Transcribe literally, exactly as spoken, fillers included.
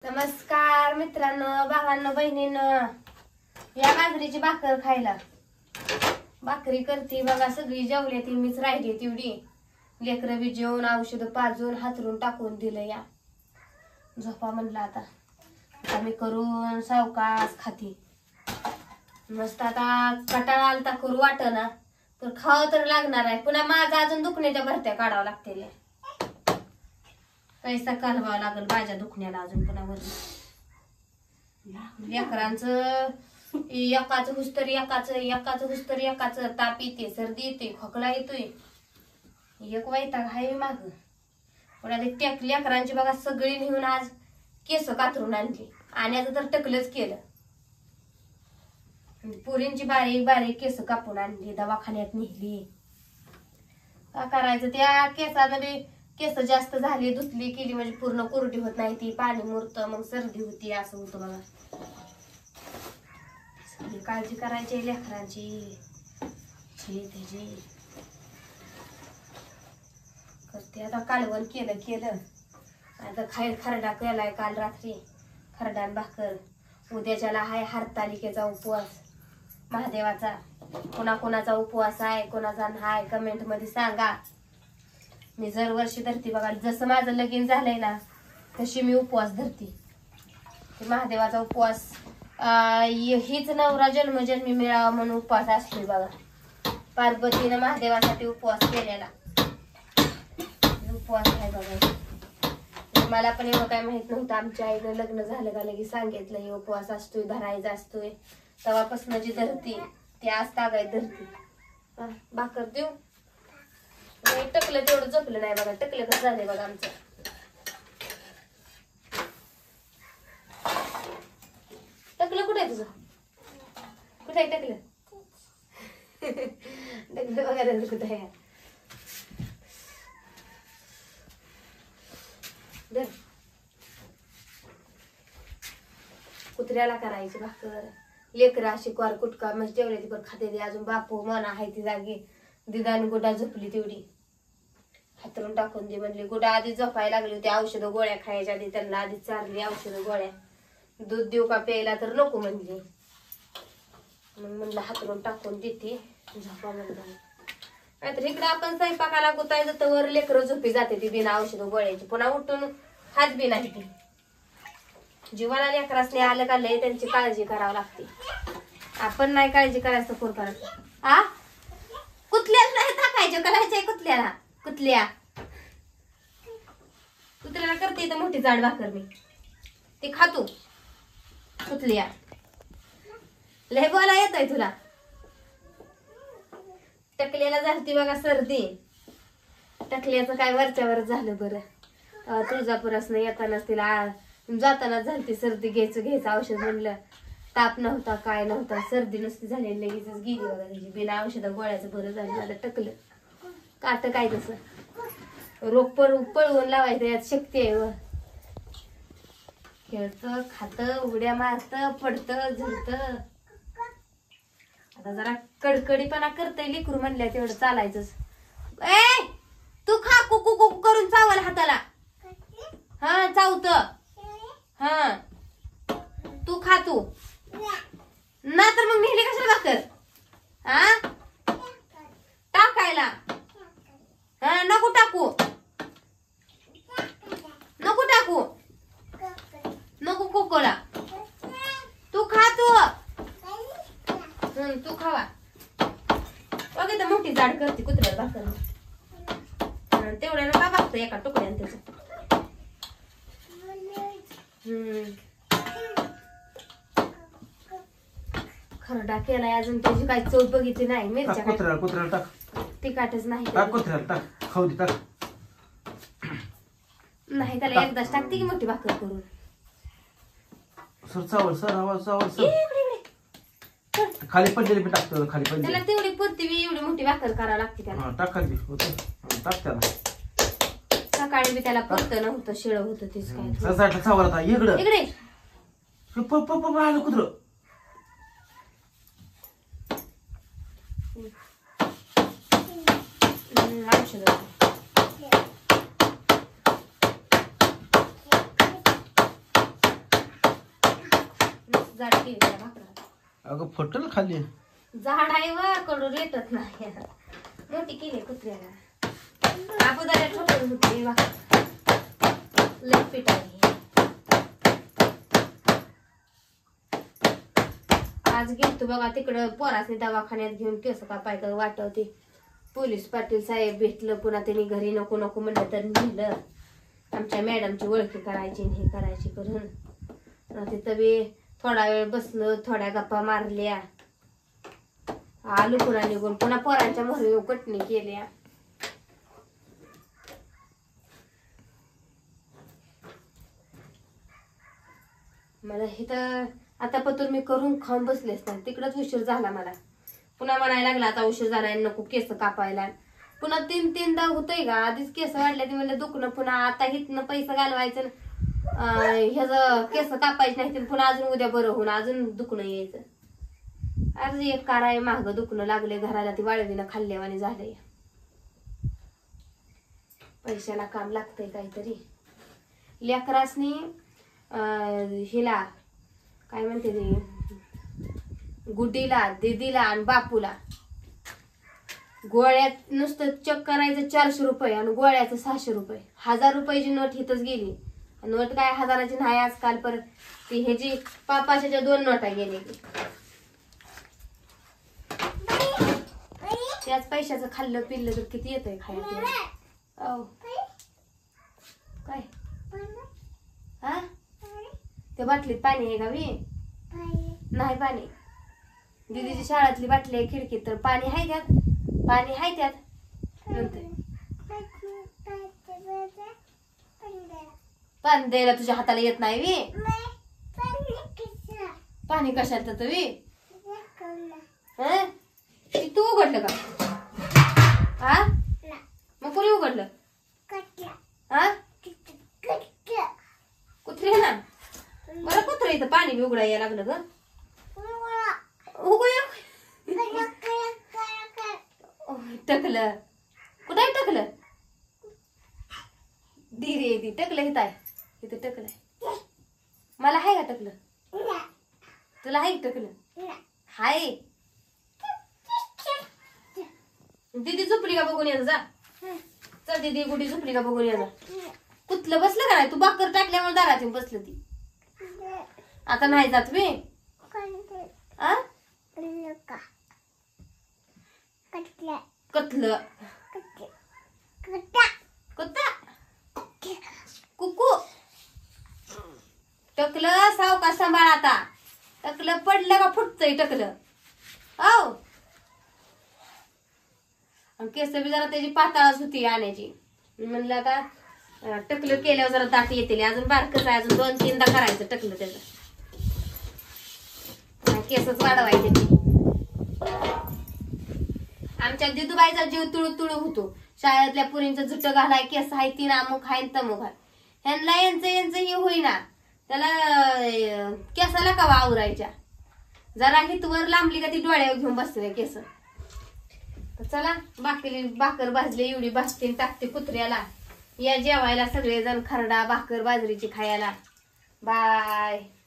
नमस्कार मित्रांनो, भावांनो, बहिणींनो, या बाजरीची भाकर खायला. भाकरी करते बघा. सगळी जेवली ती, मीच राहिली तेवढी. लेकरं बी जेवून औषध पाजून हातरून टाकून दिलं. या झोपा म्हणलं आता. आता मी करून सावकाश खाती. मस्त आता कटाळा आलता, करू वाट ना तर खावं तर लागणार आहे. पुन्हा माझं अजून दुखण्याच्या भरत्या काढावं लागतील. पैसा कालवावा लागल माझ्या दुखण्याला अजून पुन्हा वर. लेकरांचं एकाच हुस्तर एकाच एकाच हुस्तर एकाच ताप येते, सर्दी येते, खोकला येतोय. एक वैताग हाय माग. पुन्हा ते टॅक लेकरांची बघा सगळी नेऊन आज केस कातरून आणली. आण्याचं तर टकलंच केलं. पुरींची बारीक बारीक केस कापून आणली, दवाखान्यात नेली. का करायचं, त्या केसानं बी केस जास्त झाली, धुतली केली म्हणजे पूर्ण कोरडी होत नाही ती, पाणी मुरतं, मग सर्दी होती, असं होतं बघा. सगळी काळजी करायची लेकरांची त्याची. करते आता. कालवण केलं केलं आता खाय खरडा केलाय काल रात्री, खरडान भाकर. उद्याच्याला हाय हरतालिकेचा उपवास महादेवाचा. कोणा कोणाचा उपवास आहे, कोणाचा नाही, कमेंट मध्ये सांगा. मी दर वर्षी धरते बघा. जसं माझं लगीन झालंय ना तशी मी उपवास धरते. महादेवाचा उपवास हीच नवरा जन्मजन्मी मिळावा म्हणून उपवास असतोय बघा. पार्वतीनं महादेवासाठी उपवास केलेला उपवास आहे बघा. मला पण एवढं काय माहित नव्हतं. आमच्या आईनं लग्न झालं का लगेच सांगितलं हे उपवास असतोय, धरायचा असतोय. तेव्हापासून जी धरती ती आज तागायत धरती. भाकर देऊ. टकलं तेवढं जपलं नाही बघा. टकलं कसं झालंय बघा आमचं. टकलं कुठे आहे तुझं? कुठे आहे टकलं? टकलं बघा त्याचं कुठे आहे. कुत्र्याला करायची भाकर. लेकर अशी क्वार कुटका मस्त जेवले ती पण खाते. अजून बापू मना आहे ती जागी. दिदान गुडा झोपली तेवढी. हातरून टाकून दे म्हणली. गुडा आधी झोपायला लागली होती. औषध गोळ्या खायच्या आधी त्यांना आधी चारली औषध गोळ्या. दूध देऊ का प्यायला तर नको म्हणली. मग म्हणलं हातरून टाकून देते, झोपा म्हणलं. नाहीतर इकडे आपण स्वयंपाकाला गुतायचं तर वर लेकरं झोपी जाते ती बिना औषध गोळ्याची. पुन्हा उठून हात बी नाही ती. जीवाला लेकरासने आलं का लय त्यांची काळजी करावी लागते. आपण नाही काळजी करायचं कोण करत. आ कुतल्याला नाही टाकायचं, करायचंय कुतल्याला. कुतल्या कुतल्याला करते तर मोठी जाड भाकर मी ती खातो. कुतल्या लय बोला येतोय तुला. टकल्याला झालती बघा सर्दी. टकल्याचं काय वरच्यावर झालं बरं. तुळजापुरासनं येतानाच तिला जाताना झालती सर्दी. घ्यायचं घ्यायचं औषध म्हणलं. ताप नव्हता काय नव्हता, सर्दी नसती झाली. लगेच गेली बघा तिची बिना औषध गोळ्याचं. बरं झालं मला टकलं. काट काय तसं रोग पळ पळवून लावायचं यात शक्ती आहे. व खेळतं खातं उड्या मारतं पडतं झडतं. आता जरा कडकडीपणा करतय लेकरू म्हणल्या तेवढं चालायचंच. ए तू खा कुकू कुकू करून चावल हाताला. हा चावत. हा तू खा. तू ना तर मग नेली कशाला भाकर. हा टाकायला. हा नको टाकू नको टाकू नको कोकोला. तू खा. तू हम्म तू खावा. बघ तर मोठी जाड करते कुत्र्याला भाकर. तेवढ्यानं का बघतं एका तुकड्यानं त्याचं. हम्म खरडा केलाय अजून त्याची काही चव बघितली नाही. मिरच्या कुत्र्याला कुत्र्याला टाक. तिखटच नाही. टाक कुत्र्याला टाक. खाऊ दे टाक. नाही त्याला एकदाच टाकते की मोठी भाकर करून. सर चावल सर आवाज चावल सर. खाली पडलेली पण टाकतो. खाली पडलेली त्याला तेवढी पुरती बी एवढी मोठी भाकर करावं लागते त्याला. टाक खाली होतं. टाक त्याला. सकाळी बी त्याला पुरतं नव्हतं, शिळ होतं तीच काय. सर चावल आता इकडं इकडे पप्पा आलं कुत्र. औषध झाड केली त्या भाकरा. अगं फटल खाली झाड आहे वा कडून येतच नाही. मोठी केली कुत्र्याला. आपण जरा छोटी होती लय पीठ आहे. आज गेलतो बघा तिकडं पोरासनी दवाखान्यात घेऊन केस कापाय वाटवते. पोलीस पाटील साहेब भेटलं पुन्हा त्यांनी घरी नको नको म्हणलं तर नेलं. आमच्या मॅडमची ओळखी करायची हे करायची करून तिथं बी थोडा वेळ बसलो. थोड्या गप्पा मारल्या. आलू पुन्हा निघून पुन्हा पोरांच्या मोहरी कटणी केल्या. मला हे तर आता पतूर मी करून खाऊन बसलेच नाही. तिकडच उशीर झाला मला. पुन्हा म्हणायला लागला आता उशीर झाला नको केस कापायला. पुन्हा तीन तीनदा होतोय का आधीच केस वाढले ते म्हणलं दुखणं पुन्हा आता हितनं पैसे घालवायचं ह्याच केस कापायचे नाही पुन्हा अजून उद्या बरं होऊन अजून दुखणं यायचं. आज एक काराय महाग दुखणं लागले घराला ती वाळवीनं खाल्ल्यावानी झालंय. पैशाला काम लागतंय काहीतरी. लेकरासनी अं हिला काय म्हणते ते गुड्डीला दीदीला आणि बापूला गोळ्यात नुसतं चेक करायचं चारशे रुपये आणि गोळ्याचं सहाशे रुपये. हजार रुपयाची नोट हिथच गेली. नोट काय हजाराची नाही आजकाल. परत ती ह्याची पापाच्या दोन नोटा गेले. त्याच पैशाचं खाल्लं पिल्लं तर किती येतंय खायला. औ काय हा त्या बाटलीत पाणी आहे का बी? नाही पाणी. दीदीची शाळातली बाटली आहे खिडकीत तर पाणी आहे त्यात. पाणी आहे त्यात. पाणी द्यायला तुझ्या हाताला येत नाही वी. पाणी कशात तुम्ही तू उघडलं का? हा मग कोणी उघडलं? हा कुत्रे ना बरं कुत्रे इथं पाणी बी उघडायला लागलं ग. टकलं कुठे टकलं? धीरे ती टकलं हित आहे. इथं टकलंय. मला आहे का टकलं? तुला आहे टकलं? हाय. दीदी झोपली का बघून ये जा. चल दीदी गुडी झोपली का बघून ये जा. कुठलं बसलं का नाही? तू भाकर टाकल्यामुळे दारात येऊन बसलं ती. आता नाही जात मी. कतलं कुत्ता कुकू टकलं सावका सांभाळ आता. टकलं पडलं का फुटतंय टकलं. औ केस बी जरा त्याची पाताळच होती आण्याची. म्हणलं आता टकलं केल्यावर जरा दाट येतील. अजून बारकच आहे. अजून दोन तीनदा करायचं टकलं त्याचं. केसच वाढवायचे ते. आमच्या दिदूबाईचा जीव तुळू तुळू होतो. शाळेतल्या पुरींचं झुट घालाय केस आहे तीन अमुक हाय तमुक हाय. ह्यांना यांचं यांचं हे होईना. त्याला केसाला का वावरायच्या. जरा हितवर लांबली का ती डोळ्यावर घेऊन बसते केस. चला बाकी भाकर भाजली एवढी भाजते टाकते कुत्र्याला. या जेवायला सगळेजण खरडा भाकर बाजरीची खायला. बाय.